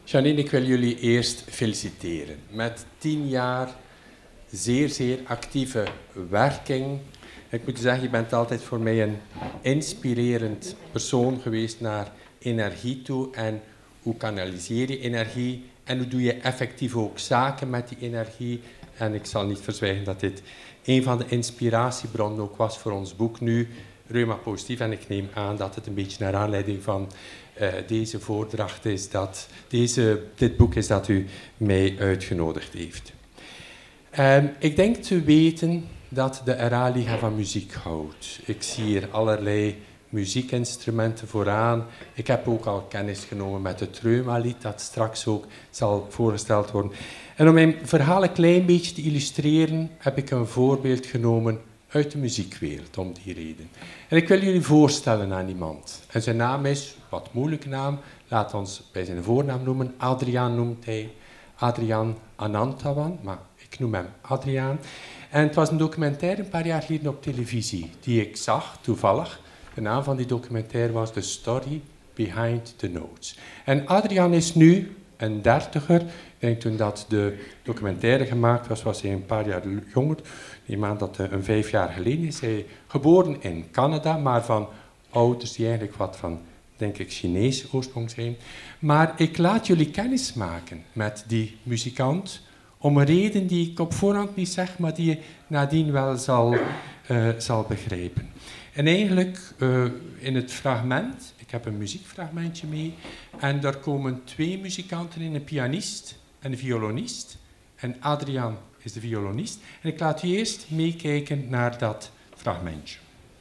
Janine, ik wil jullie eerst feliciteren. Met 10 jaar zeer actieve werking. Ik moet zeggen, je bent altijd voor mij een inspirerend persoon geweest naar energie toe. En hoe kanaliseer je energie? En hoe doe je effectief ook zaken met die energie? En ik zal niet verzwijgen dat dit een van de inspiratiebronnen ook was voor ons boek nu, Reuma Positief. En ik neem aan dat het een beetje naar aanleiding van deze voordracht is, dat dit boek is dat u mij uitgenodigd heeft. Ik denk te weten dat de RA-liga van muziek houdt. Ik zie hier allerlei muziekinstrumenten vooraan. Ik heb ook al kennis genomen met het Reuma-lied, dat straks ook zal voorgesteld worden. En om mijn verhaal een klein beetje te illustreren, heb ik een voorbeeld genomen uit de muziekwereld, om die reden. En ik wil jullie voorstellen aan iemand. En zijn naam is, wat moeilijke naam, laat ons bij zijn voornaam noemen. Adriaan noemt hij. Adriaan Anantawan, maar ik noem hem Adriaan. En het was een documentaire een paar jaar geleden op televisie, die ik zag, toevallig. De naam van die documentaire was The Story Behind the Notes. En Adriaan is nu een 30er. Ik denk toen dat de documentaire gemaakt was, was hij een paar jaar jonger. Die maand dat een 5 jaar geleden is hij geboren in Canada, maar van ouders die eigenlijk wat van, denk ik, Chinese oorsprong zijn. Maar ik laat jullie kennis maken met die muzikant, om een reden die ik op voorhand niet zeg, maar die je nadien wel zal begrijpen. En eigenlijk in het fragment, ik heb een muziekfragmentje mee, en daar komen 2 muzikanten in, een pianist en een violonist. En Adriaan is de violonist. En ik laat u eerst meekijken naar dat fragmentje.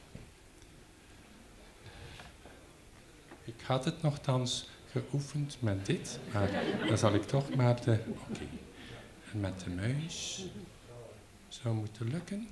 Ik had het nogthans geoefend met dit, maar dan zal ik toch maar de... Oké. En met de muis zou moeten lukken.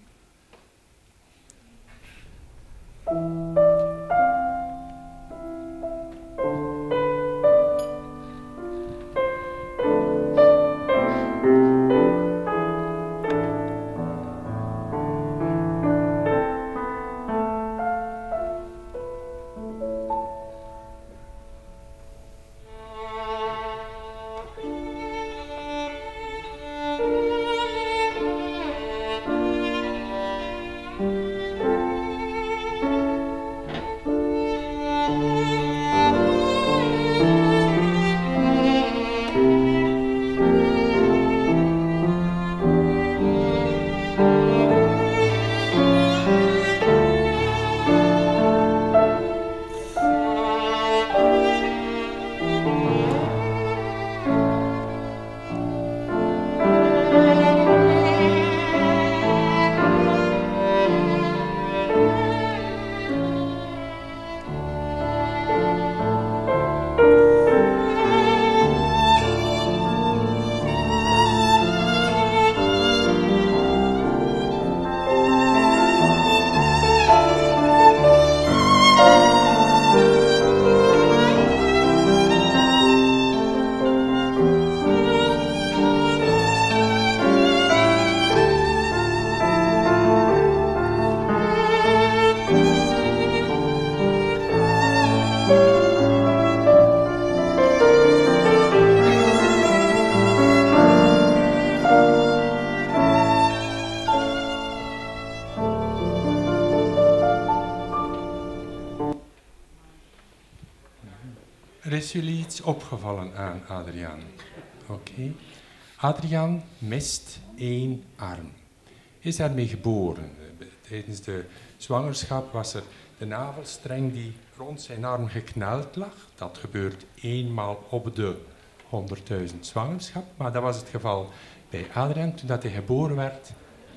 Is jullie iets opgevallen aan Adriaan? Oké. Adriaan mist 1 arm. Is daarmee geboren. Tijdens de zwangerschap was er de navelstreng die rond zijn arm gekneld lag. Dat gebeurt eenmaal op de 100.000 zwangerschap. Maar dat was het geval bij Adriaan. Toen dat hij geboren werd,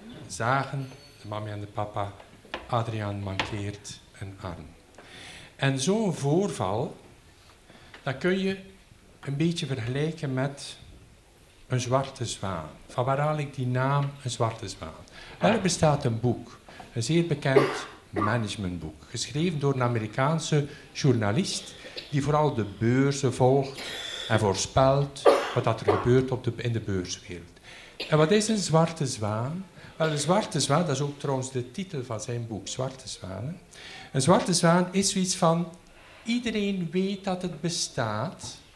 zagen de mama en de papa, Adriaan mankeert een arm. En zo'n voorval, dat kun je een beetje vergelijken met een zwarte zwaan. Van waar haal ik die naam, een zwarte zwaan? Er bestaat een boek, een zeer bekend managementboek, geschreven door een Amerikaanse journalist die vooral de beurzen volgt en voorspelt wat er gebeurt in de beurswereld. En wat is een zwarte zwaan? Wel, een zwarte zwaan, dat is ook trouwens de titel van zijn boek, Zwarte Zwanen. Een zwarte zwaan is zoiets van, iedereen weet dat het bestaat,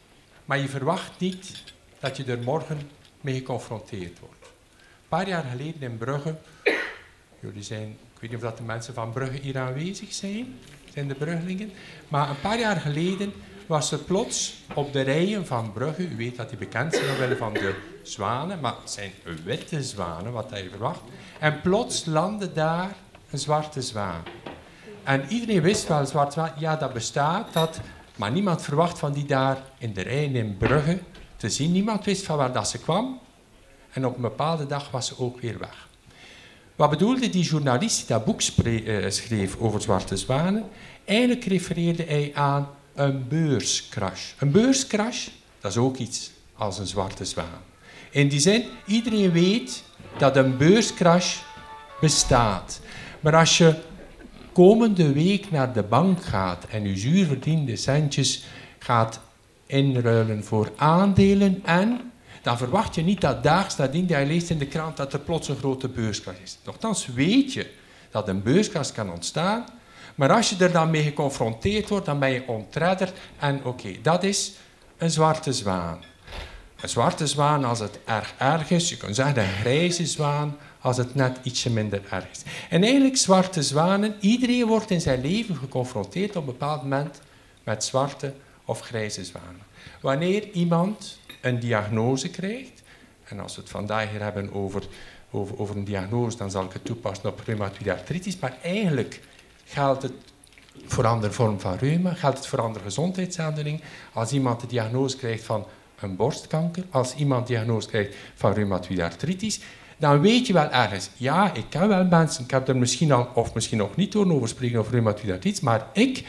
maar je verwacht niet dat je er morgen mee geconfronteerd wordt. Een paar jaar geleden in Brugge, jullie zijn, ik weet niet of dat de mensen van Brugge hier aanwezig zijn de Bruggelingen, maar een paar jaar geleden was er plots op de rijen van Brugge, u weet dat die bekend zijn omwille van de zwanen, maar het zijn witte zwanen, wat je verwacht, en plots landde daar een zwarte zwaan. En iedereen wist wel, zwarte zwaan, ja dat bestaat, maar niemand verwacht van die daar in de rijen in Brugge te zien. Niemand wist van waar dat ze kwam. En op een bepaalde dag was ze ook weer weg. Wat bedoelde die journalist die dat boek schreef over zwarte zwanen? Eigenlijk refereerde hij aan een beurscrash. Een beurscrash, dat is ook iets als een zwarte zwaan. In die zin, iedereen weet dat een beurscrash bestaat. Maar als je komende week naar de bank gaat en je zuur verdiende centjes gaat inruilen voor aandelen en dan verwacht je niet dat daags nadien dat je leest in de krant dat er plots een grote beurscrash is. Nochtans weet je dat een beurscrash kan ontstaan, maar als je er dan mee geconfronteerd wordt, dan ben je ontredderd en oké, dat is een zwarte zwaan. Een zwarte zwaan als het erg is, je kunt zeggen een grijze zwaan als het net ietsje minder erg is. En eigenlijk zwarte zwanen, iedereen wordt in zijn leven geconfronteerd op een bepaald moment met zwarte of grijze zwanen. Wanneer iemand een diagnose krijgt, en als we het vandaag hier hebben over een diagnose, dan zal ik het toepassen op reumatoïde artritis, maar eigenlijk geldt het voor andere vorm van reuma, geldt het voor andere gezondheidsaandoeningen. Als iemand de diagnose krijgt van een borstkanker, als iemand de diagnose krijgt van reumatoïde artritis, dan weet je wel ergens, ja, ik ken wel mensen, ik heb er misschien al, of misschien nog niet over spreken over reumatoïde artritis, maar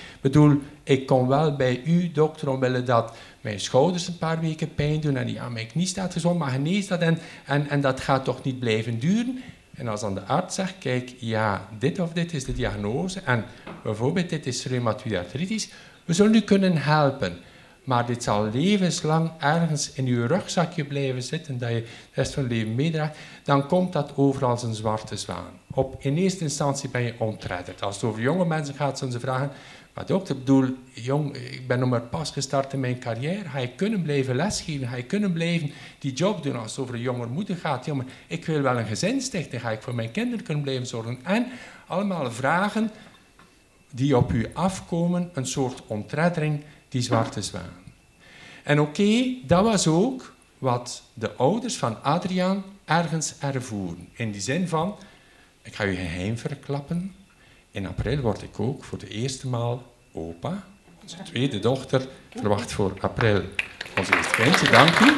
ik kom wel bij u, dokter, omwille dat mijn schouders een paar weken pijn doen en ja, mijn knie staat gezond, maar genees dat en dat gaat toch niet blijven duren. En als dan de arts zegt, kijk, ja, dit of dit is de diagnose en bijvoorbeeld dit is reumatoïde artritis, we zullen u kunnen helpen. Maar dit zal levenslang ergens in uw rugzakje blijven zitten, dat je de rest van je leven meedraagt, dan komt dat over als een zwarte zwaan. In eerste instantie ben je ontredderd. Als het over jonge mensen gaat, zullen ze vragen, maar dokter, ik ben nog maar pas gestart in mijn carrière, ga je kunnen blijven lesgeven, ga je kunnen blijven die job doen als het over een jonge moeder gaat, jongen, ik wil wel een gezin stichten, ga ik voor mijn kinderen kunnen blijven zorgen. En allemaal vragen die op u afkomen, een soort ontreddering, die zwarte zwaan. En oké, dat was ook wat de ouders van Adriaan ergens ervoeren. In die zin van, ik ga u geheim verklappen, in april word ik ook voor de eerste maal opa. Onze tweede dochter verwacht voor april ons eerste kindje, dank u.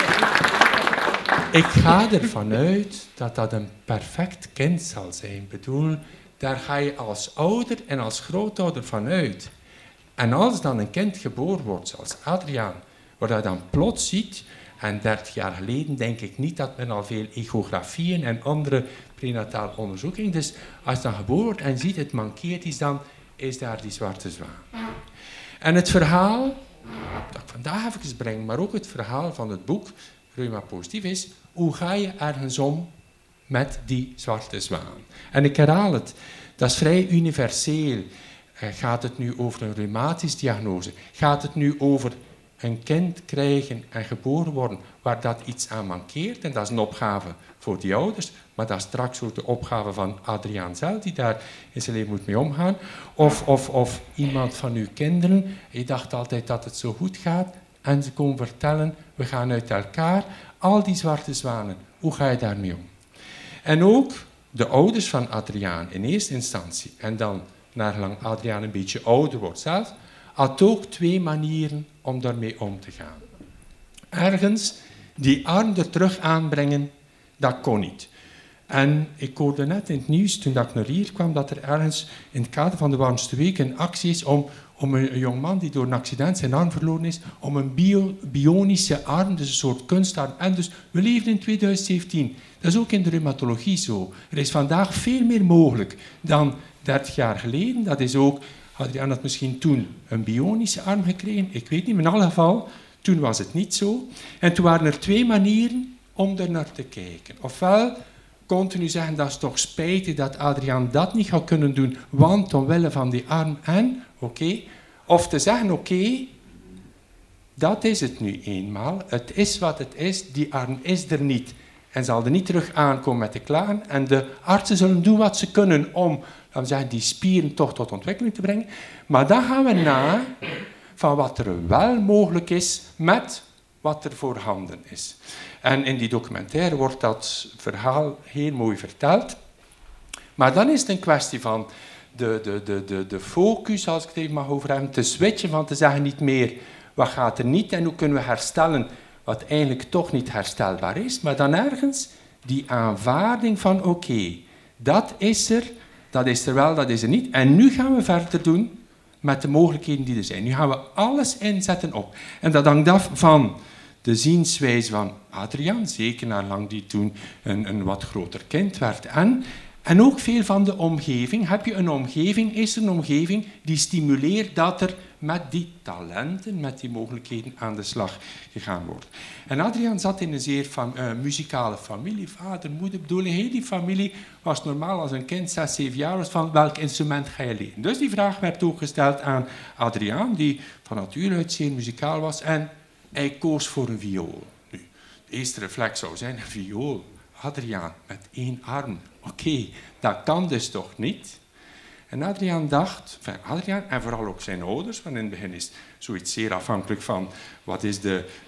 Ik ga ervan uit dat dat een perfect kind zal zijn. Ik bedoel, daar ga je als ouder en als grootouder van uit. En als dan een kind geboren wordt, zoals Adriaan, waar je dan plots ziet, en 30 jaar geleden denk ik niet dat men al veel echografieën en andere prenatale onderzoekingen, dus als je dan geboren wordt en ziet het mankeert iets, dan is daar die zwarte zwaan. En het verhaal, dat ik vandaag even breng, maar ook het verhaal van het boek Reuma Positief is, hoe ga je ergens om met die zwarte zwaan? En ik herhaal het, dat is vrij universeel. Gaat het nu over een reumatische diagnose? Gaat het nu over een kind krijgen en geboren worden waar dat iets aan mankeert? En dat is een opgave voor die ouders, maar dat is straks ook de opgave van Adriaan zelf, die daar in zijn leven moet mee omgaan. Of iemand van uw kinderen, je dacht altijd dat het zo goed gaat, en ze komen vertellen, we gaan uit elkaar. Al die zwarte zwanen, hoe ga je daarmee om? En ook de ouders van Adriaan in eerste instantie, en dan naargelang Adriaan een beetje ouder wordt zelf, had ook 2 manieren om daarmee om te gaan. Ergens die arm er terug aanbrengen, dat kon niet. En ik hoorde net in het nieuws, toen ik naar hier kwam, dat er ergens in het kader van de warmste week een actie is om een jongman die door een accident zijn arm verloren is, om een bionische arm, dus een soort kunstarm. En dus, we leven in 2017. Dat is ook in de reumatologie zo. Er is vandaag veel meer mogelijk dan 30 jaar geleden. Dat is ook, Adriaan had misschien toen een bionische arm gekregen, ik weet niet, maar in alle geval, toen was het niet zo. En toen waren er 2 manieren om er naar te kijken. Ofwel continu zeggen, dat is toch spijtig dat Adriaan dat niet gaat kunnen doen, want omwille van die arm en, oké. Of te zeggen, oké, Dat is het nu eenmaal. Het is wat het is. Die arm is er niet. En zal er niet terug aankomen met de klagen. En de artsen zullen doen wat ze kunnen om, laten we zeggen, die spieren toch tot ontwikkeling te brengen. Maar dan gaan we na van wat er wel mogelijk is met wat er voorhanden is. En in die documentaire wordt dat verhaal heel mooi verteld. Maar dan is het een kwestie van de focus, als ik het even mag over hebben, te switchen van te zeggen niet meer wat gaat er niet en hoe kunnen we herstellen wat eigenlijk toch niet herstelbaar is, maar dan ergens die aanvaarding van oké, dat is er wel, dat is er niet. En nu gaan we verder doen met de mogelijkheden die er zijn. Nu gaan we alles inzetten op. En dat hangt af van de zienswijze van Adriaan, zeker naarlang die toen een wat groter kind werd. En ook veel van de omgeving. Heb je een omgeving, is er een omgeving die stimuleert dat er met die talenten, met die mogelijkheden aan de slag gegaan wordt. En Adriaan zat in een zeer muzikale familie. Vader, moeder, bedoel, heel die familie was normaal als een kind 6, 7 jaar was van welk instrument ga je leren. Dus die vraag werd ook gesteld aan Adriaan, die van nature uit zeer muzikaal was en hij koos voor een viool. Nu, de eerste reflex zou zijn, een viool. Adriaan, met 1 arm. Oké, dat kan dus toch niet? En Adriaan dacht, Adriaan en vooral ook zijn ouders, want in het begin is zoiets zeer afhankelijk van wat is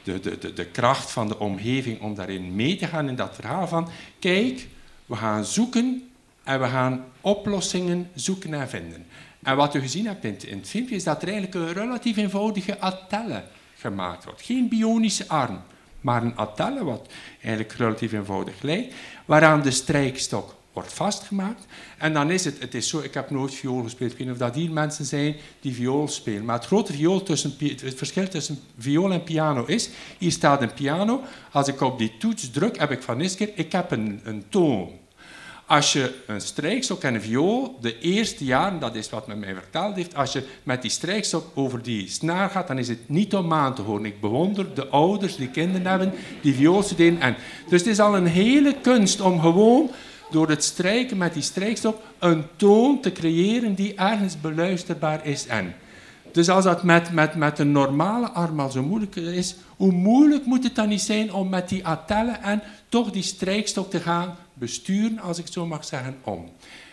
de kracht van de omgeving om daarin mee te gaan in dat verhaal van, kijk, we gaan zoeken en we gaan oplossingen zoeken en vinden. En wat u gezien hebt in het filmpje is dat er eigenlijk een relatief eenvoudige atelle gemaakt wordt. Geen bionische arm, maar een atelle, wat eigenlijk relatief eenvoudig lijkt, waaraan de strijkstok wordt vastgemaakt. En dan is het is zo, ik heb nooit viool gespeeld, ik weet niet of dat hier mensen zijn die viool spelen, maar het grote het verschil tussen viool en piano is, hier staat een piano, als ik op die toets druk, heb ik van eerste keer, ik heb een toon. Als je een strijkstok en een viool, de eerste jaren, dat is wat men mij verteld heeft, als je met die strijkstok over die snaar gaat, dan is het niet om aan te horen. Ik bewonder de ouders die kinderen hebben, die viool studeren. Dus het is al een hele kunst om gewoon door het strijken met die strijkstok een toon te creëren die ergens beluisterbaar is. Dus als dat met een normale arm al zo moeilijk is, hoe moeilijk moet het dan niet zijn om met die atelle en toch die strijkstok te gaan besturen, als ik het zo mag zeggen, om.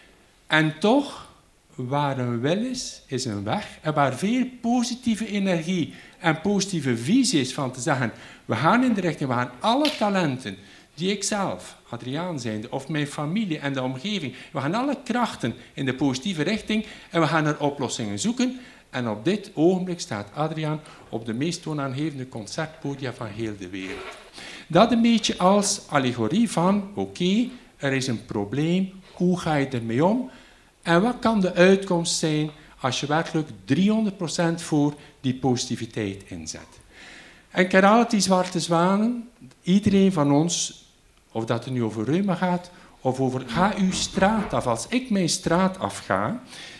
En toch, waar een wil is een weg. En waar veel positieve energie en positieve visie is van te zeggen, we gaan in de richting, we gaan alle talenten die ik zelf, Adriaan zijnde, of mijn familie en de omgeving, we gaan alle krachten in de positieve richting en we gaan naar oplossingen zoeken. En op dit ogenblik staat Adriaan op de meest toonaangevende concertpodia van heel de wereld. Dat een beetje als allegorie van, oké, er is een probleem, hoe ga je ermee om? En wat kan de uitkomst zijn als je werkelijk 300% voor die positiviteit inzet? En ik herhaal het, die zwarte zwanen, iedereen van ons, of dat het nu over reuma gaat, of over ga uw straat af. Als ik mijn straat afga,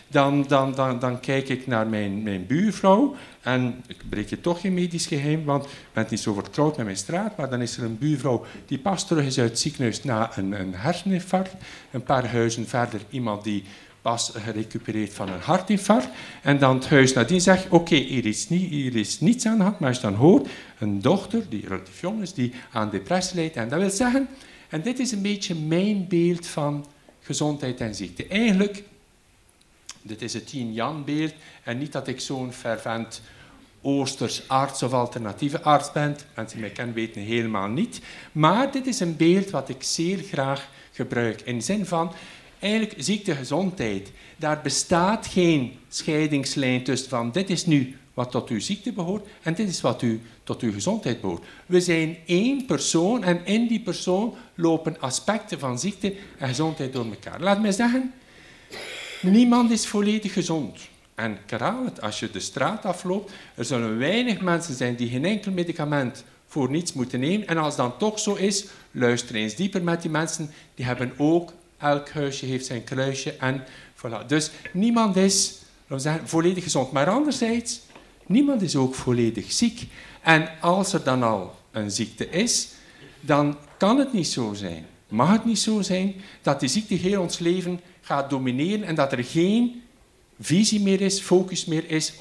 dan kijk ik naar mijn buurvrouw en ik breek je toch geen medisch geheim, want ik ben niet zo vertrouwd met mijn straat, maar dan is er een buurvrouw die pas terug is uit het ziekenhuis na een herseninfarct. Een paar huizen verder iemand die pas gerecupereerd van een hartinfarct. En dan het huis nadien zegt, oké, hier is niets aan de hand, maar als je dan hoort, een dochter die relatief jong is, die aan depressie lijdt. En dat wil zeggen, en dit is een beetje mijn beeld van gezondheid en ziekte. Eigenlijk, dit is het yin-yang-beeld en niet dat ik zo'n fervent Oosters arts of alternatieve arts ben. Mensen die mij kennen weten helemaal niet. Maar dit is een beeld wat ik zeer graag gebruik. In de zin van, eigenlijk ziekte, gezondheid. Daar bestaat geen scheidingslijn tussen van dit is nu wat tot uw ziekte behoort en dit is wat tot uw gezondheid behoort. We zijn één persoon en in die persoon lopen aspecten van ziekte en gezondheid door elkaar. Laat mij zeggen, niemand is volledig gezond. En ik herhaal het, als je de straat afloopt, er zullen weinig mensen zijn die geen enkel medicament voor niets moeten nemen. En als dat toch zo is, luister eens dieper met die mensen. Die hebben ook, elk huisje heeft zijn kruisje. En voilà. Dus niemand is, laten we zeggen, volledig gezond. Maar anderzijds, niemand is ook volledig ziek. En als er dan al een ziekte is, dan kan het niet zo zijn, mag het niet zo zijn, dat die ziekte heel ons leven gaat domineren en dat er geen visie meer is, focus meer is op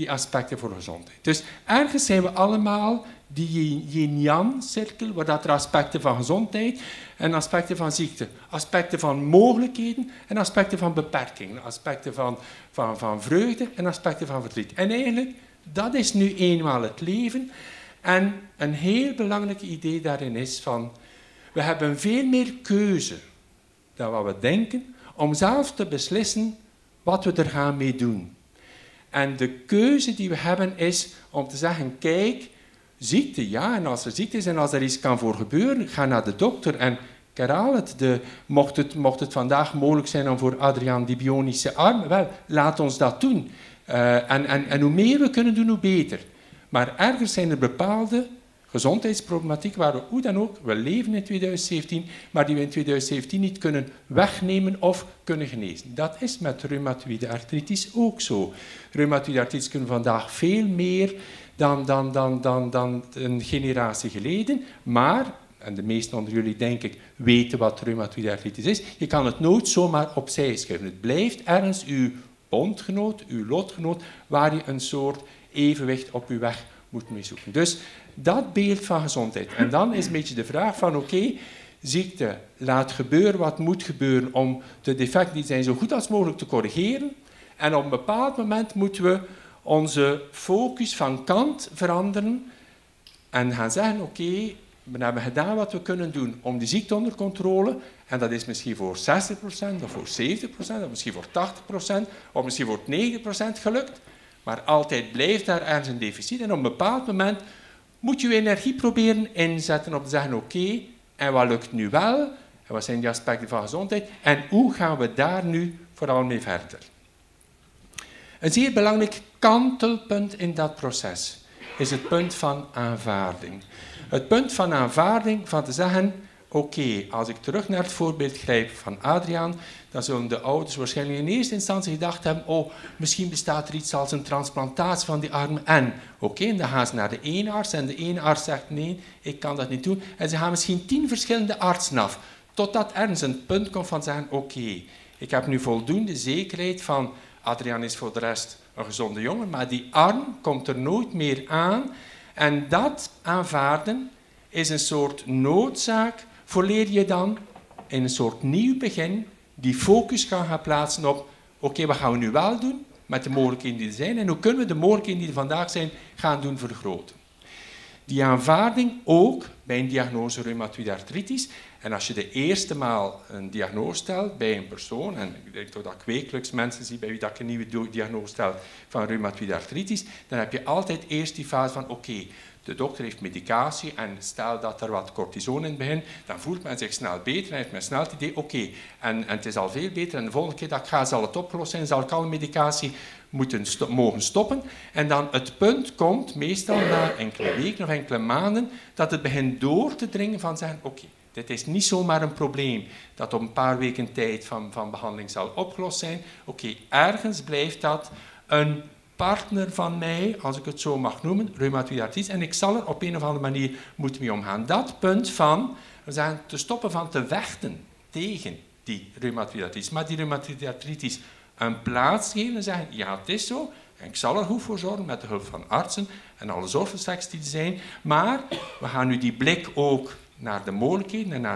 die aspecten voor gezondheid. Dus ergens zijn we allemaal die yin-yang-cirkel, waar dat er aspecten van gezondheid en aspecten van ziekte, aspecten van mogelijkheden en aspecten van beperkingen, aspecten van vreugde en aspecten van verdriet. En eigenlijk, dat is nu eenmaal het leven. En een heel belangrijk idee daarin is van, we hebben veel meer keuze dan wat we denken, om zelf te beslissen wat we er gaan mee doen. En de keuze die we hebben is om te zeggen, kijk, ziekte, ja, en als er ziekte is en als er iets kan voor gebeuren, ga naar de dokter. En ik herhaal het, mocht het vandaag mogelijk zijn om voor Adriaan die bionische arm, wel, laat ons dat doen. En hoe meer we kunnen doen, hoe beter. Maar ergens zijn er bepaalde gezondheidsproblematiek waar we, hoe dan ook, we leven in 2017, maar die we in 2017 niet kunnen wegnemen of kunnen genezen. Dat is met reumatoïde artritis ook zo. Reumatoïde artritis kunnen vandaag veel meer dan een generatie geleden, maar, en de meesten onder jullie denk ik weten wat reumatoïde artritis is, je kan het nooit zomaar opzij schuiven. Het blijft ergens uw bondgenoot, uw lotgenoot, waar je een soort evenwicht op uw weg moet mee zoeken. Dus dat beeld van gezondheid. En dan is een beetje de vraag van oké, ziekte, laat gebeuren wat moet gebeuren om de defecten die zijn zo goed als mogelijk te corrigeren. En op een bepaald moment moeten we onze focus van kant veranderen en gaan zeggen oké, we hebben gedaan wat we kunnen doen om die ziekte onder controle. En dat is misschien voor 60% of voor 70% of misschien voor 80% of misschien voor 90% gelukt. Maar altijd blijft daar ergens een deficit. En op een bepaald moment moet je je energie proberen inzetten om te zeggen oké, en wat lukt nu wel? En wat zijn die aspecten van gezondheid? En hoe gaan we daar nu vooral mee verder? Een zeer belangrijk kantelpunt in dat proces is het punt van aanvaarding. Het punt van aanvaarding van te zeggen, oké, als ik terug naar het voorbeeld grijp van Adriaan, dan zullen de ouders waarschijnlijk in eerste instantie gedacht hebben, oh, misschien bestaat er iets als een transplantatie van die arm en. Oké, dan gaan ze naar de ene arts en de ene arts zegt, nee, ik kan dat niet doen. En ze gaan misschien 10 verschillende artsen af, totdat ergens een punt komt van zeggen, oké, ik heb nu voldoende zekerheid van, Adriaan is voor de rest een gezonde jongen, maar die arm komt er nooit meer aan. En dat aanvaarden is een soort noodzaak, vooraleer je dan in een soort nieuw begin die focus gaan plaatsen op, oké, wat gaan we nu wel doen met de mogelijkheden die er zijn en hoe kunnen we de mogelijkheden die er vandaag zijn gaan doen vergroten. Die aanvaarding ook bij een diagnose reumatoïde artritis. En als je de eerste maal een diagnose stelt bij een persoon, en ik denk toch dat ik wekelijks mensen zie bij wie dat ik een nieuwe diagnose stel van reumatoïde artritis, dan heb je altijd eerst die fase van oké, de dokter heeft medicatie en stel dat er wat cortison in begint, dan voelt men zich snel beter en heeft men snel het idee, oké, en het is al veel beter en de volgende keer dat ik ga zal het opgelost zijn, zal ik alle medicatie mogen stoppen. En dan het punt komt, meestal na enkele weken of enkele maanden, dat het begint door te dringen van zeggen, oké, dit is niet zomaar een probleem dat op een paar weken tijd van behandeling zal opgelost zijn. Oké, ergens blijft dat een partner van mij, als ik het zo mag noemen, reumatoïde artritis, en ik zal er op een of andere manier moeten mee omgaan. Dat punt van, we zeggen, te stoppen van te vechten tegen die reumatoïde artritis, maar die reumatoïde artritis een plaats geven en zeggen, ja, het is zo, en ik zal er goed voor zorgen met de hulp van artsen en alle zorgverstrekkers die er zijn, maar we gaan nu die blik ook naar de mogelijkheden en naar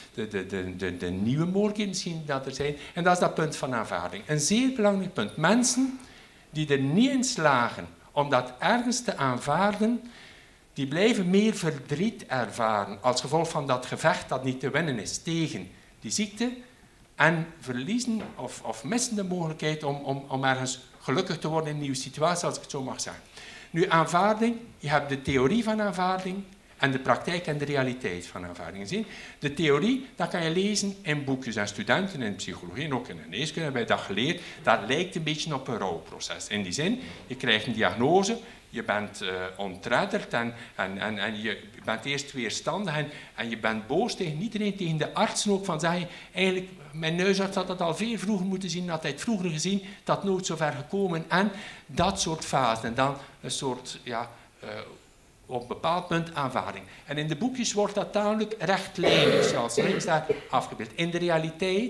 de nieuwe mogelijkheden misschien dat er zijn. En dat is dat punt van aanvaarding. Een zeer belangrijk punt. Mensen die er niet in slagen om dat ergens te aanvaarden, die blijven meer verdriet ervaren als gevolg van dat gevecht dat niet te winnen is tegen die ziekte en verliezen of missen de mogelijkheid om ergens gelukkig te worden in een nieuwe situatie, als ik het zo mag zeggen. Nu, aanvaarding, je hebt de theorie van aanvaarding en de praktijk en de realiteit van aanvaarding zien. De theorie, dat kan je lezen in boekjes en studenten in psychologie en ook in de geneeskunde hebben wij dat geleerd. Dat lijkt een beetje op een rouwproces. In die zin, je krijgt een diagnose, je bent ontredderd en je bent eerst weerstandig en je bent boos tegen iedereen, tegen de artsen ook, van zeggen, eigenlijk, mijn neusarts had dat al veel vroeger moeten zien, had hij het vroeger gezien, dat nooit zo ver gekomen en dat soort fasen. En dan een soort, ja, op een bepaald punt aanvaarding. En in de boekjes wordt dat tamelijk rechtlijnig, zoals links daar afgebeeld. In de realiteit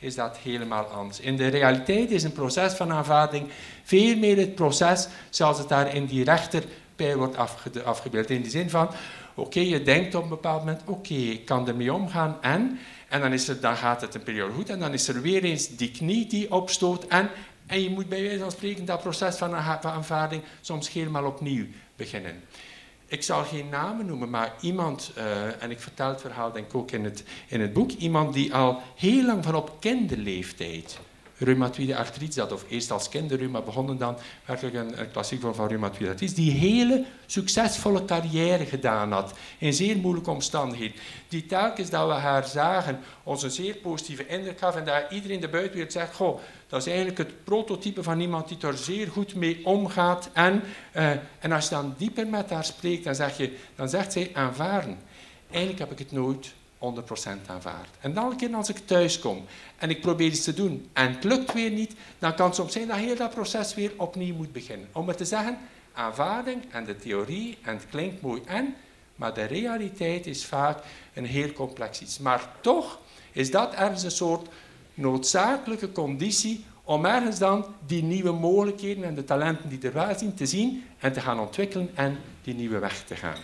is dat helemaal anders. In de realiteit is een proces van aanvaarding veel meer het proces zoals het daar in die rechterpij wordt afgebeeld. In de zin van, oké, je denkt op een bepaald moment, oké, ik kan ermee omgaan en dan gaat het een periode goed en dan is er weer eens die knie die opstoot en je moet bij wijze van spreken dat proces van aanvaarding soms helemaal opnieuw beginnen. Ik zal geen namen noemen, maar iemand, en ik vertel het verhaal denk ik ook in het boek, iemand die al heel lang van op kinderleeftijd reumatoïde artritis had, of eerst als kinderreuma begonnen dan werkelijk een klassiek vorm van reumatoïde artritis, die hele succesvolle carrière gedaan had, in zeer moeilijke omstandigheden, die telkens dat we haar zagen ons een zeer positieve indruk gaf en dat iedereen de buitenwereld zegt, goh, dat is eigenlijk het prototype van iemand die er zeer goed mee omgaat en als je dan dieper met haar spreekt, dan zegt zij aanvaarden. Eigenlijk heb ik het nooit 100% aanvaard. En dan een keer als ik thuis kom en ik probeer iets te doen en het lukt weer niet, dan kan het soms zijn dat heel dat proces weer opnieuw moet beginnen. Om het te zeggen, aanvaarding en de theorie, en het klinkt mooi maar de realiteit is vaak een heel complex iets. Maar toch is dat ergens een soort noodzakelijke conditie om ergens dan die nieuwe mogelijkheden en de talenten die er wel zijn te zien en te gaan ontwikkelen en die nieuwe weg te gaan.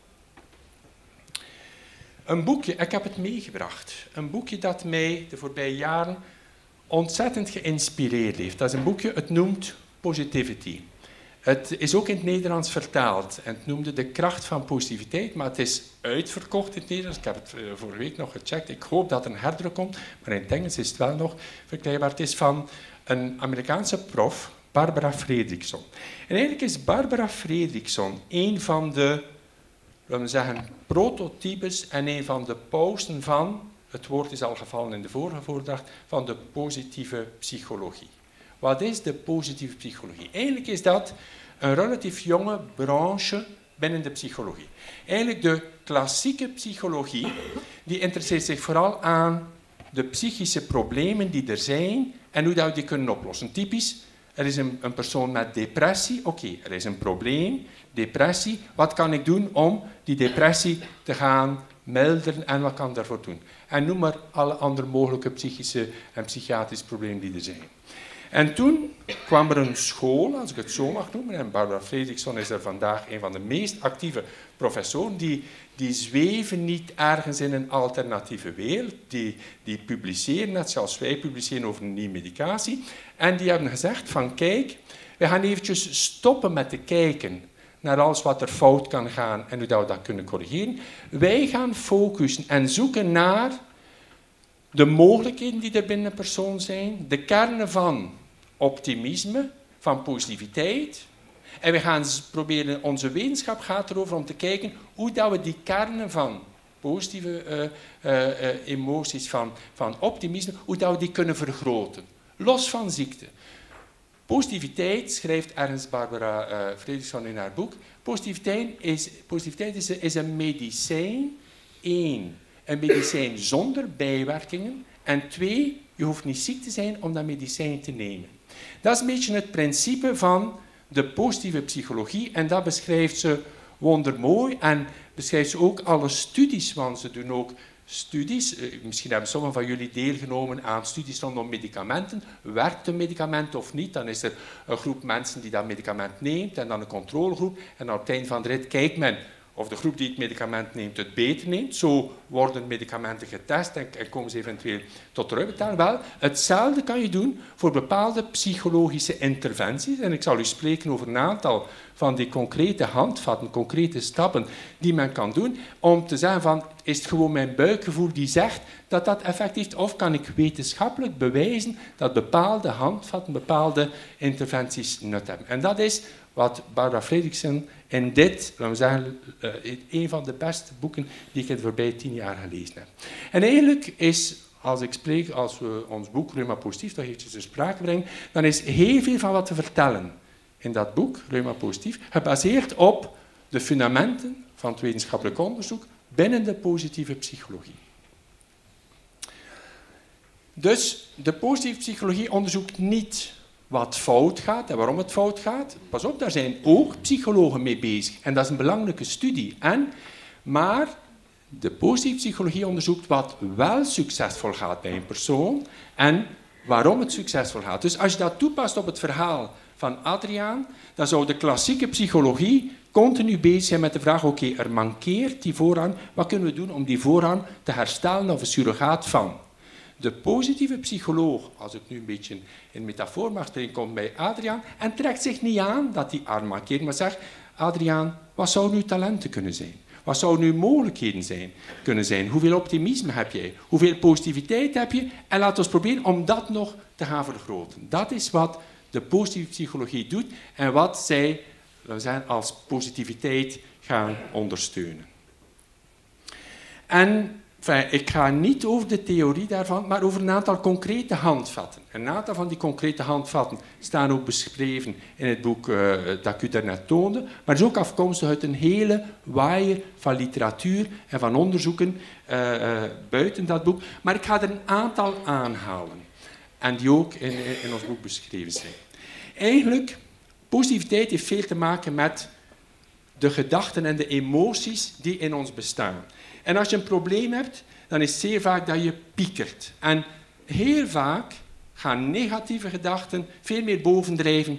Een boekje, ik heb het meegebracht. Een boekje dat mij de voorbije jaren ontzettend geïnspireerd heeft. Dat is een boekje, het noemt Positivity. Het is ook in het Nederlands vertaald en het noemde De kracht van positiviteit, maar het is uitverkocht in het Nederlands. Ik heb het vorige week nog gecheckt. Ik hoop dat er een herdruk komt, maar in het Engels is het wel nog verkrijgbaar. Het is van een Amerikaanse prof, Barbara Fredrickson. En eigenlijk is Barbara Fredrickson een van de, laten we zeggen, prototypes en een van de pausen van, het woord is al gevallen in de vorige voordracht, van de positieve psychologie. Wat is de positieve psychologie? Eigenlijk is dat een relatief jonge branche binnen de psychologie. Eigenlijk de klassieke psychologie, die interesseert zich vooral aan de psychische problemen die er zijn en hoe dat we die kunnen oplossen. Typisch, er is een persoon met depressie. Oké, er is een probleem, depressie. Wat kan ik doen om die depressie te gaan milderen en wat kan ik daarvoor doen? En noem maar alle andere mogelijke psychische en psychiatrische problemen die er zijn. En toen kwam er een school, als ik het zo mag noemen, en Barbara Fredrickson is er vandaag een van de meest actieve professoren, die zweven niet ergens in een alternatieve wereld, die publiceren, net zoals wij publiceren over een nieuwe medicatie, en die hebben gezegd van kijk, we gaan eventjes stoppen met te kijken naar alles wat er fout kan gaan en hoe we dat kunnen corrigeren. Wij gaan focussen en zoeken naar de mogelijkheden die er binnen een persoon zijn, de kernen van optimisme, van positiviteit. En we gaan proberen, onze wetenschap gaat erover om te kijken hoe dat we die kernen van positieve emoties, van optimisme, hoe dat we die kunnen vergroten. Los van ziekte. Positiviteit, schrijft ergens Barbara Fredrickson in haar boek, positiviteit is een medicijn, een medicijn zonder bijwerkingen en 2, je hoeft niet ziek te zijn om dat medicijn te nemen. Dat is een beetje het principe van de positieve psychologie en dat beschrijft ze wondermooi en beschrijft ze ook alle studies, want ze doen ook studies. Misschien hebben sommigen van jullie deelgenomen aan studies rondom medicamenten. Werkt een medicament of niet? Dan is er een groep mensen die dat medicament neemt en dan een controlegroep en aan het eind van de rit kijkt men of de groep die het medicament neemt het beter neemt. Zo worden medicamenten getest en komen ze eventueel tot terugbetaling. Wel, hetzelfde kan je doen voor bepaalde psychologische interventies. En ik zal u spreken over een aantal van die concrete handvatten, concrete stappen die men kan doen om te zeggen van, is het gewoon mijn buikgevoel die zegt dat dat effect heeft, of kan ik wetenschappelijk bewijzen dat bepaalde handvatten, bepaalde interventies nut hebben. En dat is wat Barbara Fredrickson in dit, laten we zeggen, een van de beste boeken die ik in de voorbije 10 jaar gelezen heb. En eigenlijk is, als we ons boek Reuma Positief toch eventjes ter sprake brengen, dan is heel veel van wat te vertellen in dat boek, Reuma Positief, gebaseerd op de fundamenten van het wetenschappelijk onderzoek binnen de positieve psychologie. Dus de positieve psychologie onderzoekt niet wat fout gaat en waarom het fout gaat. Pas op, daar zijn ook psychologen mee bezig. En dat is een belangrijke studie. Maar de positieve psychologie onderzoekt wat wel succesvol gaat bij een persoon en waarom het succesvol gaat. Dus als je dat toepast op het verhaal van Adriaan, dan zou de klassieke psychologie continu bezig zijn met de vraag, oké, er mankeert die voorrang, wat kunnen we doen om die voorrang te herstellen of een surrogaat van? De positieve psycholoog, als ik nu een beetje in metafoor mag spreken, komt bij Adriaan en trekt zich niet aan dat die arm mankeert, maar zegt, Adriaan, wat zouden uw talenten kunnen zijn? Wat zouden uw mogelijkheden kunnen zijn? Hoeveel optimisme heb jij? Hoeveel positiviteit heb je? En laten we proberen om dat nog te gaan vergroten. Dat is wat de positieve psychologie doet en wat zij als positiviteit gaan ondersteunen. En ik ga niet over de theorie daarvan, maar over een aantal concrete handvatten. Een aantal van die concrete handvatten staan ook beschreven in het boek dat ik u daarnet toonde, maar is ook afkomstig uit een hele waaier van literatuur en van onderzoeken buiten dat boek. Maar ik ga er een aantal aanhalen en die ook in ons boek beschreven zijn. Eigenlijk, positiviteit heeft veel te maken met de gedachten en de emoties die in ons bestaan. En als je een probleem hebt, dan is het zeer vaak dat je piekert. En heel vaak gaan negatieve gedachten veel meer bovendrijven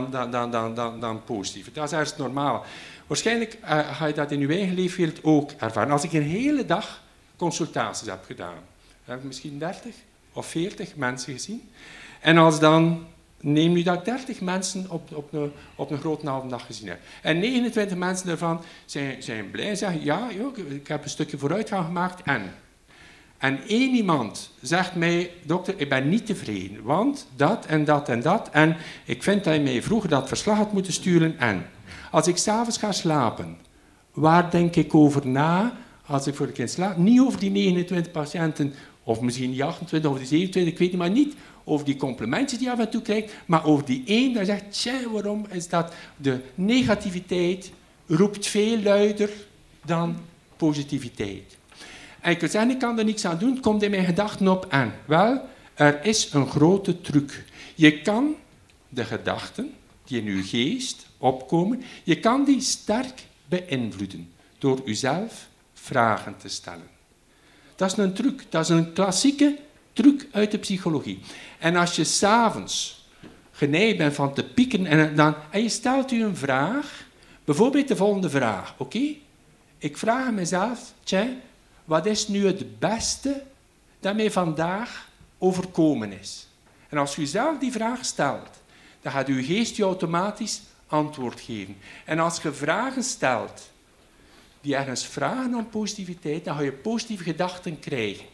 dan positieve. Dat is ergens normaal. Waarschijnlijk ga je dat in je eigen leefwereld ook ervaren. Als ik een hele dag consultaties heb gedaan, heb ik misschien 30 of 40 mensen gezien. En als dan... Neem nu dat ik 30 mensen op een grote avonddag gezien heb. En 29 mensen daarvan zijn blij, zeggen, ja, ik heb een stukje vooruitgang gemaakt en één iemand zegt mij, dokter, ik ben niet tevreden, want dat en dat en dat. En ik vind dat je mij vroeger dat verslag had moeten sturen. En als ik 's avonds ga slapen, waar denk ik over na als ik voor de kind slaap? Niet over die 29 patiënten, of misschien die 28 of die 27, ik weet het maar niet. Over die complimentjes die je af en toe krijgt, maar over die één, daar zegt, tja, waarom is dat? De negativiteit roept veel luider dan positiviteit. En ik kan zeggen, ik kan er niks aan doen, het komt in mijn gedachten op aan. Wel, er is een grote truc. Je kan de gedachten die in je geest opkomen, je kan die sterk beïnvloeden door jezelf vragen te stellen. Dat is een truc, dat is een klassieke truc uit de psychologie. En als je 's avonds geneigd bent van te pieken en je stelt u een vraag, bijvoorbeeld de volgende vraag, oké? Ik vraag mezelf, wat is nu het beste dat mij vandaag overkomen is? En als u zelf die vraag stelt, dan gaat uw geest je automatisch antwoord geven. En als je vragen stelt die ergens vragen om positiviteit, dan ga je positieve gedachten krijgen.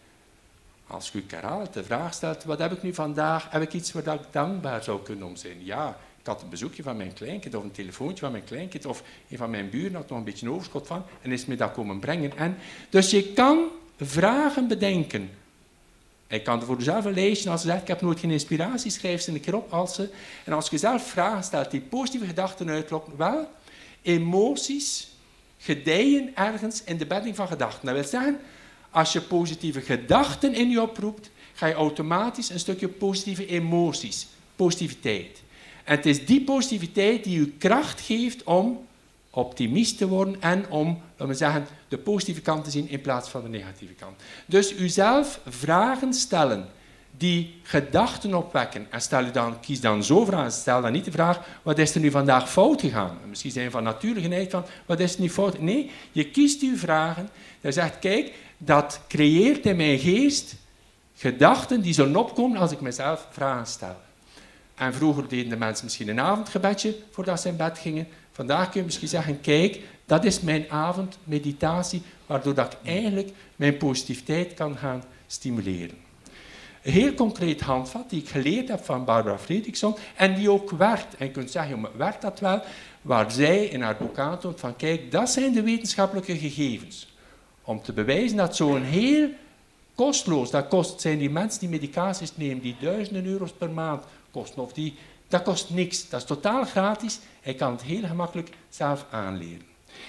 Als u herhaald de vraag stelt, wat heb ik nu vandaag, heb ik iets waar ik dankbaar zou kunnen om zijn? Ja, ik had een bezoekje van mijn kleinkind, of een telefoontje van mijn kleinkind, of een van mijn buren had nog een beetje een overschot van, en is me dat komen brengen. Dus je kan vragen bedenken. Je kan er voor jezelf een lijstje, als je zegt, ik heb nooit geen inspiratie, schrijf ze een keer op. En als je zelf vragen stelt die positieve gedachten uitlokken, wel, emoties gedijen ergens in de bedding van gedachten. Dat wil zeggen, als je positieve gedachten in je oproept, ga je automatisch een stukje positieve emoties, positiviteit. En het is die positiviteit die je kracht geeft om optimist te worden en om, laten we zeggen, de positieve kant te zien in plaats van de negatieve kant. Dus uzelf vragen stellen die gedachten opwekken. En kies dan zo vragen. Stel dan niet de vraag, wat is er nu vandaag fout gegaan? Misschien zijn we van nature geneigd van, wat is er nu fout? Nee, je kiest uw vragen. Je zegt, kijk, dat creëert in mijn geest gedachten die zullen opkomen als ik mezelf vragen stel. En vroeger deden de mensen misschien een avondgebedje voordat ze in bed gingen. Vandaag kun je misschien zeggen, kijk, dat is mijn avondmeditatie, waardoor dat ik eigenlijk mijn positiviteit kan gaan stimuleren. Een heel concreet handvat die ik geleerd heb van Barbara Fredrickson en die ook werkt. En je kunt zeggen, maar werkt dat wel? Waar zij in haar boek aantoont van, kijk, dat zijn de wetenschappelijke gegevens. Om te bewijzen dat zo'n heel kostloos, zijn die mensen die medicaties nemen, die duizenden euro's per maand kosten, dat kost niks. Dat is totaal gratis. Hij kan het heel gemakkelijk zelf aanleren.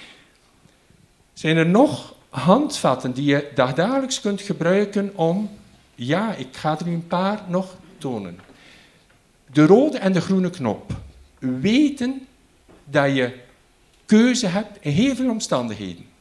Zijn er nog handvatten die je dagelijks kunt gebruiken om... Ja, ik ga er nu een paar nog tonen. De rode en de groene knop. Weten dat je keuze hebt in heel veel omstandigheden.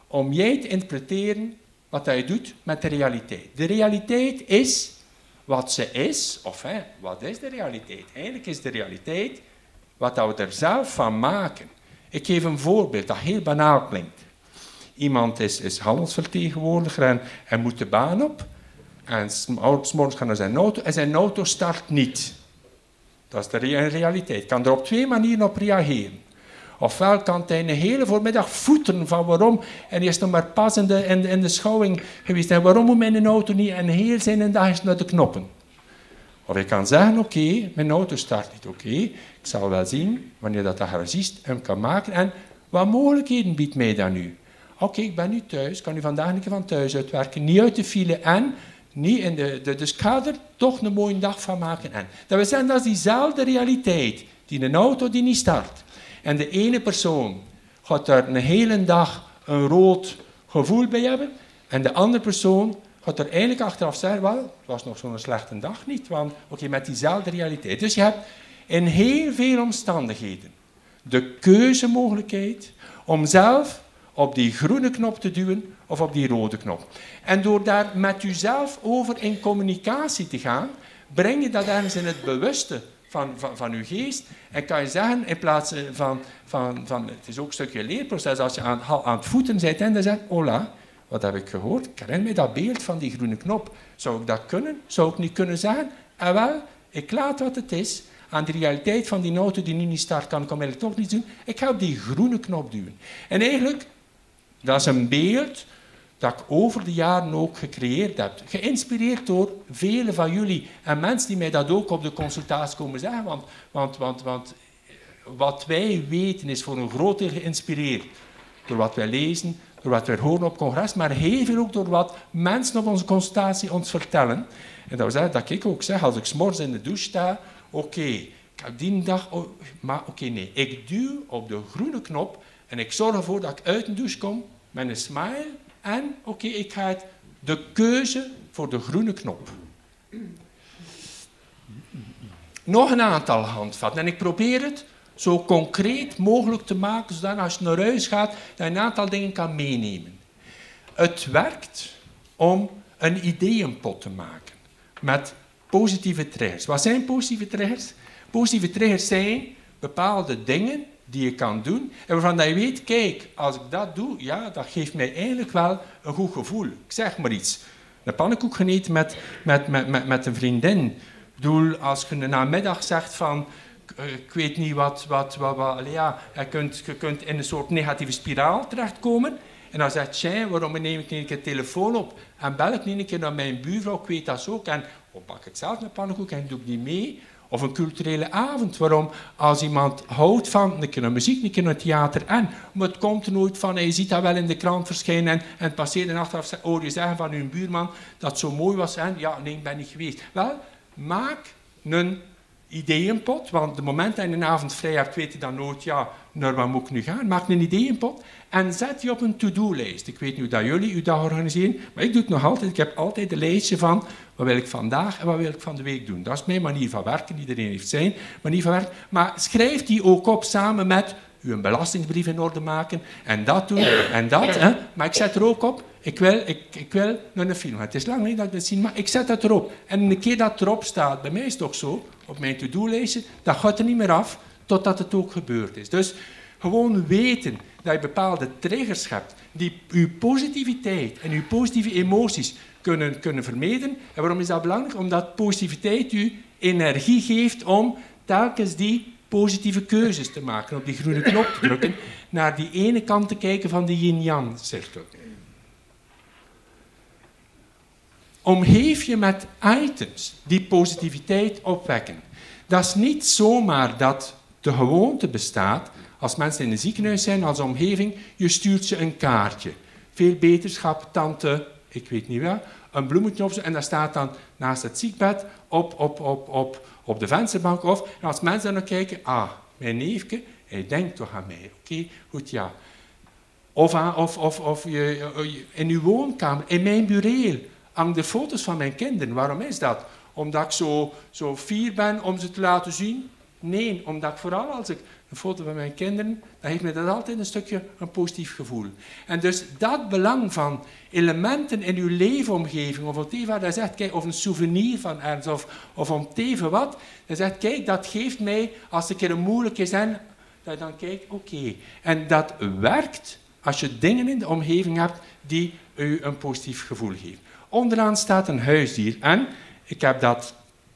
om jij te interpreteren wat hij doet met de realiteit. De realiteit is wat ze is, of wat is de realiteit? Eigenlijk is de realiteit wat we er zelf van maken. Ik geef een voorbeeld dat heel banaal klinkt. Iemand is handelsvertegenwoordiger en moet de baan op. En 's morgens gaat naar zijn auto en zijn auto start niet. Dat is de realiteit. Ik kan er op 2 manieren op reageren. Ofwel kan hij een hele voormiddag voeten van waarom. En hij is nog maar pas in de schouwing geweest. En waarom moet mijn auto niet? En heel zijn dag is naar de knoppen. Of ik kan zeggen, oké, mijn auto start niet. Oké, ik zal wel zien wanneer dat de garagist hem kan maken. En wat mogelijkheden biedt mij dat nu? Oké, ik ben nu thuis. Ik kan nu vandaag een keer van thuis uitwerken. Niet uit de file en niet in dus ik ga er toch een mooie dag van maken. En dat wil zeggen, dat is diezelfde realiteit. Die een auto die niet start. En de ene persoon gaat daar een hele dag een rood gevoel bij hebben. En de andere persoon gaat er eigenlijk achteraf zeggen, wel, het was nog zo'n slechte dag niet. Want met diezelfde realiteit. Dus je hebt in heel veel omstandigheden de keuzemogelijkheid om zelf op die groene knop te duwen of op die rode knop. En door daar met jezelf over in communicatie te gaan, breng je dat ergens in het bewuste van je geest. En kan je zeggen, in plaats van het is ook een stukje leerproces, als je aan het voeten bent en dan zegt, hola, wat heb ik gehoord? Ik herinner me dat beeld van die groene knop. Zou ik dat kunnen? Zou ik niet kunnen zeggen, wel, ik laat wat het is. Aan de realiteit van die auto die nu niet start, kan ik eigenlijk toch niets doen. Ik ga op die groene knop duwen. En eigenlijk, dat is een beeld dat ik over de jaren ook gecreëerd heb. Geïnspireerd door velen van jullie. En mensen die mij dat ook op de consultatie komen zeggen. Want wat wij weten is voor een groot deel geïnspireerd. Door wat wij lezen, door wat wij horen op congres. Maar heel veel ook door wat mensen op onze consultatie ons vertellen. En dat wil zeggen dat ik ook zeg, als ik 's morgens in de douche sta. Oké, ik heb die dag... maar nee, ik duw op de groene knop. En ik zorg ervoor dat ik uit de douche kom met een smile. En ik ga de keuze voor de groene knop. Nog een aantal handvatten. En ik probeer het zo concreet mogelijk te maken, zodat als je naar huis gaat, dat je een aantal dingen kan meenemen. Het werkt om een ideeënpot te maken met positieve triggers. Wat zijn positieve triggers? Positieve triggers zijn bepaalde dingen die je kan doen en waarvan dat je weet, kijk, als ik dat doe, ja, dat geeft mij eigenlijk wel een goed gevoel. Ik zeg maar iets. Een pannenkoek genieten met een vriendin. Ik bedoel, als je een namiddag zegt van, ik weet niet ja, je kunt in een soort negatieve spiraal terechtkomen. En dan zegt je, waarom neem ik niet een keer de telefoon op en bel ik niet een keer naar mijn buurvrouw, ik weet dat zo ook. En bak ik zelf een pannenkoek en doe ik die mee. Of een culturele avond, waarom als iemand houdt van een keer naar muziek, een keer naar theater en, maar het komt er nooit van, en je ziet dat wel in de krant verschijnen en het passeert en achteraf hoor je zeggen van uw buurman dat het zo mooi was en ja, nee, ik ben niet geweest. Wel, maak een ideeënpot, want de moment dat je een avond vrij hebt, weet je dan nooit, ja, naar waar moet ik nu gaan? Maak een ideeënpot en zet die op een to-do-lijst. Ik weet niet hoe dat jullie uw dag organiseren, maar ik doe het nog altijd. Ik heb altijd een lijstje van wat wil ik vandaag en wat wil ik van de week doen. Dat is mijn manier van werken. Iedereen heeft zijn manier van werken. Maar schrijf die ook op samen met uw belastingbrief in orde maken en dat doen en dat. Hè. Maar ik zet er ook op, ik wil naar een film. Het is lang niet dat ik dat zie, maar ik zet dat erop. En een keer dat erop staat, bij mij is het toch zo, op mijn to-do-lijstje, dat gaat er niet meer af totdat het ook gebeurd is. Dus gewoon weten dat je bepaalde triggers hebt die uw positiviteit en uw positieve emoties kunnen vermijden. En waarom is dat belangrijk? Omdat positiviteit u energie geeft om telkens die positieve keuzes te maken, op die groene knop te drukken, naar die ene kant te kijken van die yin-yang-cirkel. Omgeef je met items die positiviteit opwekken. Dat is niet zomaar dat de gewoonte bestaat, als mensen in een ziekenhuis zijn, als omgeving, je stuurt ze een kaartje. Veel beterschap, tante, ik weet niet wel, een bloemetje op ze, en dat staat dan naast het ziekbed op de vensterbank. En als mensen dan kijken, mijn neefje, hij denkt toch aan mij. Oké, goed, ja. Of in uw woonkamer, in mijn bureel, hangen er foto's van mijn kinderen. Waarom is dat? Omdat ik zo fier ben om ze te laten zien. Nee, omdat ik vooral als ik een foto van mijn kinderen, dan geeft me dat altijd een stukje een positief gevoel. En dus dat belang van elementen in uw leefomgeving, of even, dat zegt, kijk, of een souvenir van ergens, of om teven wat, dan zegt, kijk, dat geeft mij, als het een keer moeilijk is, en dat je dan kijkt, oké. En dat werkt als je dingen in de omgeving hebt die u een positief gevoel geven. Onderaan staat een huisdier. En ik heb dat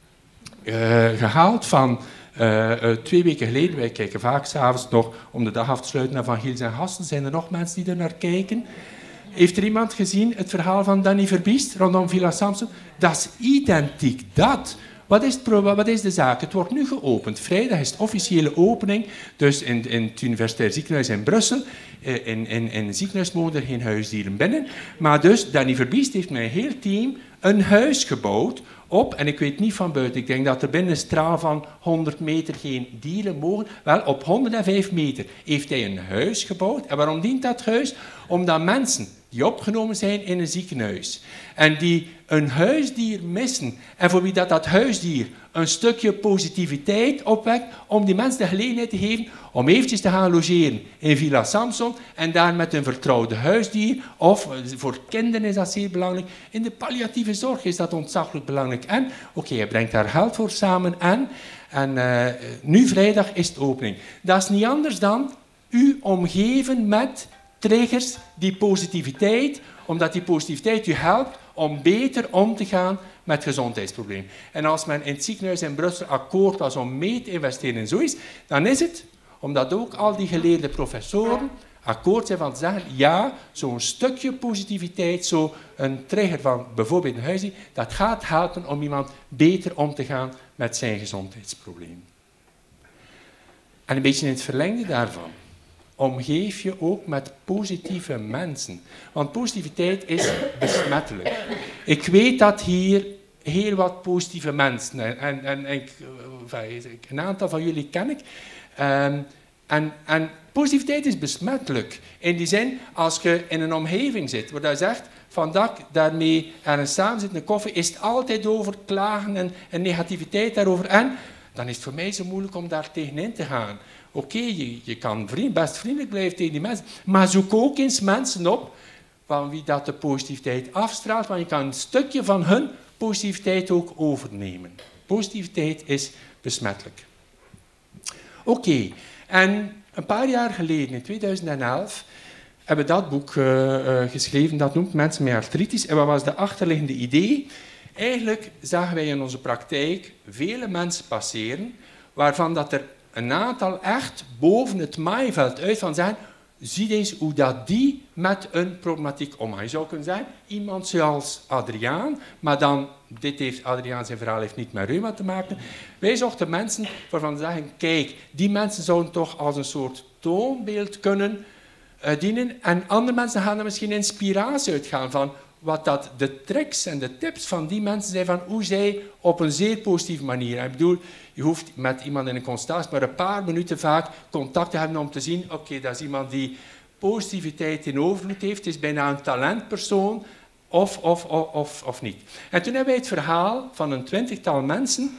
gehaald van 2 weken geleden. Wij kijken vaak s'avonds nog, om de dag af te sluiten, naar Van Giels en Gasten. Zijn er nog mensen die er naar kijken? Heeft er iemand gezien het verhaal van Danny Verbiest rondom Villa Samson? Dat is identiek dat. Wat is de zaak? Het wordt nu geopend. Vrijdag is de officiële opening. Dus in het Universitair Ziekenhuis in Brussel. In het ziekenhuis mogen er geen huisdieren binnen. Maar dus, Danny Verbiest heeft met een heel team een huis gebouwd op, en ik weet niet van buiten, ik denk dat er binnen een straal van 100 meter geen dieren mogen. Wel, op 105 meter heeft hij een huis gebouwd. En waarom dient dat huis? Omdat mensen die opgenomen zijn in een ziekenhuis en die een huisdier missen, en voor wie dat huisdier een stukje positiviteit opwekt, om die mensen de gelegenheid te geven om eventjes te gaan logeren in Villa Samson en daar met een vertrouwde huisdier, of voor kinderen is dat zeer belangrijk, in de palliatieve zorg is dat ontzaglijk belangrijk. En oké, je brengt daar geld voor samen en nu vrijdag is de opening. Dat is niet anders dan u omgeven met triggers die positiviteit, omdat die positiviteit u helpt om beter om te gaan met gezondheidsproblemen. En als men in het ziekenhuis in Brussel akkoord was om mee te investeren in zoiets, dan is het omdat ook al die geleerde professoren akkoord zijn van te zeggen, ja, zo'n stukje positiviteit, zo'n trigger van bijvoorbeeld een huisdier, dat gaat helpen om iemand beter om te gaan met zijn gezondheidsprobleem. En een beetje in het verlengde daarvan, omgeef je ook met positieve mensen. Want positiviteit is besmettelijk. Ik weet dat hier heel wat positieve mensen, en een aantal van jullie ken ik, en positiviteit is besmettelijk. In die zin, als je in een omgeving zit, waar je zegt, vandaag daarmee ergens samen zit in een koffie, is het altijd over klagen en negativiteit daarover. En dan is het voor mij zo moeilijk om daar tegenin te gaan. Oké, je kan best vriendelijk blijven tegen die mensen, maar zoek ook eens mensen op van wie dat de positiviteit afstraalt, want je kan een stukje van hun positiviteit ook overnemen. Positiviteit is besmettelijk. Oké, en een paar jaar geleden, in 2011, hebben we dat boek geschreven, dat noemt Mensen met artritis. En wat was de achterliggende idee? Eigenlijk zagen wij in onze praktijk vele mensen passeren, waarvan dat er een aantal echt boven het maaiveld uit van zijn, zie eens hoe dat die met een problematiek omgaan. Je zou kunnen zeggen, iemand zoals Adriaan, maar dan, Adriaan zijn verhaal heeft niet met reuma te maken. Wij zochten mensen waarvan we zeggen, kijk, die mensen zouden toch als een soort toonbeeld kunnen dienen. En andere mensen gaan er misschien inspiratie uitgaan van wat dat de tricks en de tips van die mensen zijn, van hoe zij op een zeer positieve manier. Ik bedoel, je hoeft met iemand in een consultatie maar een paar minuten vaak contact te hebben om te zien, oké, dat is iemand die positiviteit in overvloed heeft, het is bijna een talentpersoon, of niet. En toen hebben wij het verhaal van een 20-tal mensen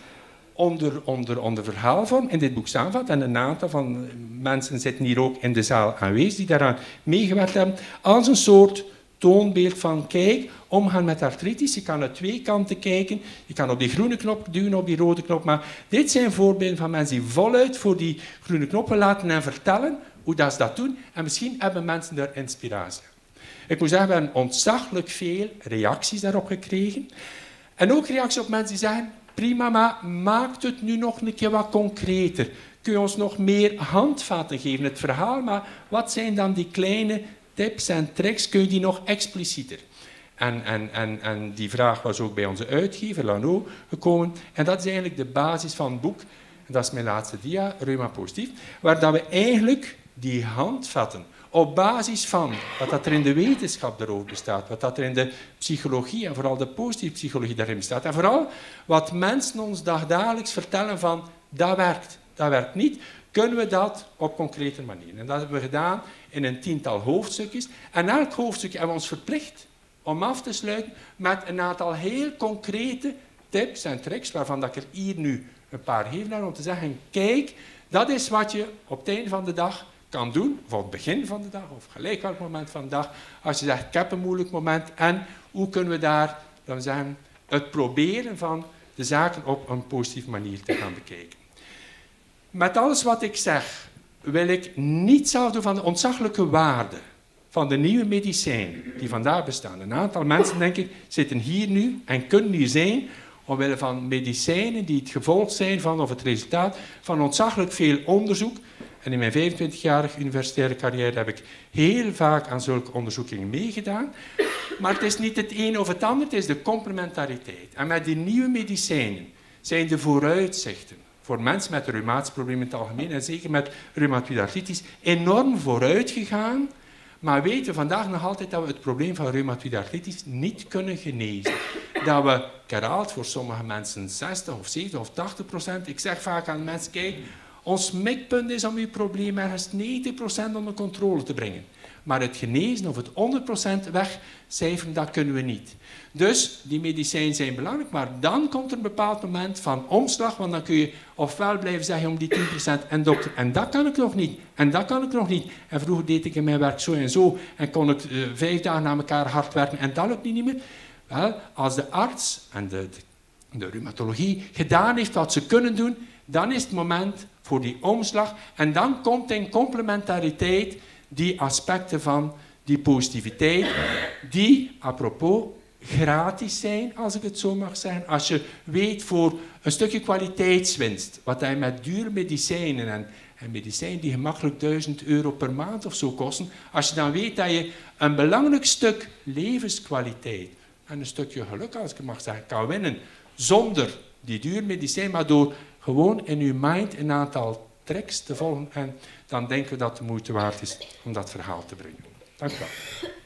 onder verhaalvorm in dit boek samenvat. En een aantal van mensen zitten hier ook in de zaal aanwezig die daaraan meegewerkt hebben, als een soort toonbeeld van, kijk, omgaan met artritis. Je kan naar 2 kanten kijken. Je kan op die groene knop duwen, op die rode knop. Maar dit zijn voorbeelden van mensen die voluit voor die groene knoppen laten en vertellen hoe dat ze dat doen. En misschien hebben mensen daar inspiratie. Ik moet zeggen, we hebben ontzaglijk veel reacties daarop gekregen. En ook reacties op mensen die zeggen, prima, maar maakt het nu nog een keer wat concreter. Kun je ons nog meer handvatten geven, het verhaal, maar wat zijn dan die kleine tips en tricks, kun je die nog explicieter? En die vraag was ook bij onze uitgever, Lano, gekomen. En dat is eigenlijk de basis van het boek. En dat is mijn laatste dia, Reuma Positief. Waar dat we eigenlijk die handvatten, op basis van wat dat er in de wetenschap daarover bestaat, wat dat er in de psychologie, en vooral de positieve psychologie daarin bestaat, en vooral wat mensen ons dagelijks vertellen van, dat werkt niet, kunnen we dat op concrete manier. En dat hebben we gedaan in een 10-tal hoofdstukjes. En elk hoofdstuk hebben we ons verplicht om af te sluiten met een aantal heel concrete tips en tricks, waarvan dat ik er hier nu een paar geven om te zeggen, kijk, dat is wat je op het einde van de dag kan doen, of op het begin van de dag, of gelijk welk moment van de dag, als je zegt, ik heb een moeilijk moment, en hoe kunnen we daar, dan zeggen, het proberen van de zaken op een positieve manier te gaan bekijken. Met alles wat ik zeg, wil ik niets afdoen van de ontzaglijke waarde van de nieuwe medicijnen die vandaag bestaan. Een aantal mensen, denk ik, zitten hier nu en kunnen hier zijn omwille van medicijnen die het gevolg zijn van, of het resultaat van ontzaglijk veel onderzoek. En in mijn 25-jarige universitaire carrière heb ik heel vaak aan zulke onderzoekingen meegedaan. Maar het is niet het een of het ander, het is de complementariteit. En met die nieuwe medicijnen zijn de vooruitzichten voor mensen met reumatische problemen in het algemeen, en zeker met reumatoïde artritis, enorm vooruit gegaan. Maar weten we vandaag nog altijd dat we het probleem van reumatoïde artritis niet kunnen genezen. Dat we, ik herhaal voor sommige mensen 60 of 70 of 80%. Ik zeg vaak aan mensen, kijk, ons mikpunt is om uw probleem ergens 90% onder controle te brengen. Maar het genezen of het 100% wegcijferen, dat kunnen we niet. Dus die medicijnen zijn belangrijk, maar dan komt er een bepaald moment van omslag, want dan kun je ofwel blijven zeggen om die 10% en dokter, en dat kan ik nog niet, en dat kan ik nog niet. En vroeger deed ik in mijn werk zo en zo, en kon ik 5 dagen na elkaar hard werken, en dat lukt niet meer. Wel, als de arts en de reumatologie gedaan heeft wat ze kunnen doen, dan is het moment voor die omslag, en dan komt in complementariteit die aspecten van die positiviteit, die, apropos, gratis zijn, als ik het zo mag zeggen. Als je weet voor een stukje kwaliteitswinst, wat hij met dure medicijnen en medicijnen die gemakkelijk €1000 per maand of zo kosten, als je dan weet dat je een belangrijk stuk levenskwaliteit en een stukje geluk, als ik het mag zeggen, kan winnen, zonder die dure medicijn, maar door gewoon in je mind een aantal tricks te volgen, en dan denken we dat het de moeite waard is om dat verhaal te brengen. Dank u wel.